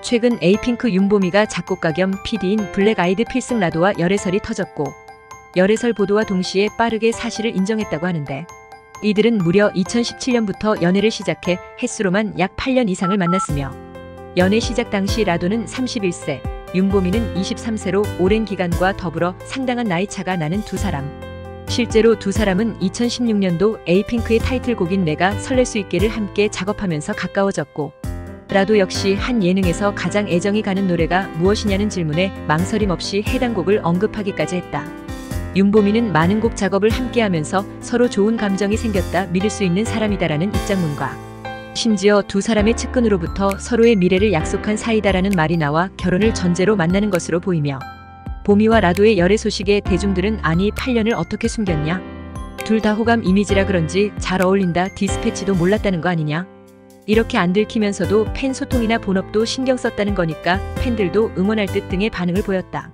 최근 에이핑크 윤보미가 작곡가 겸 PD인 블랙 아이드 필승 라도와 열애설이 터졌고, 열애설 보도와 동시에 빠르게 사실을 인정했다고 하는데, 이들은 무려 2017년부터 연애를 시작해 햇수로만 약 8년 이상을 만났으며, 연애 시작 당시 라도는 31세, 윤보미는 23세로 오랜 기간과 더불어 상당한 나이차가 나는 두 사람. 실제로 두 사람은 2016년도 에이핑크의 타이틀곡인 내가 설렐 수 있게를 함께 작업하면서 가까워졌고, 라도 역시 한 예능에서 가장 애정이 가는 노래가 무엇이냐는 질문에 망설임 없이 해당 곡을 언급하기까지 했다. 윤보미는 많은 곡 작업을 함께하면서 서로 좋은 감정이 생겼다 믿을 수 있는 사람이다라는 입장문과, 심지어 두 사람의 측근으로부터 서로의 미래를 약속한 사이다라는 말이 나와 결혼을 전제로 만나는 것으로 보이며, 보미와 라도의 열애 소식에 대중들은 아니 8년을 어떻게 숨겼냐? 둘 다 호감 이미지라 그런지 잘 어울린다 디스패치도 몰랐다는 거 아니냐? 이렇게 안 들키면서도 팬 소통이나 본업도 신경 썼다는 거니까 팬들도 응원할 듯 등의 반응을 보였다.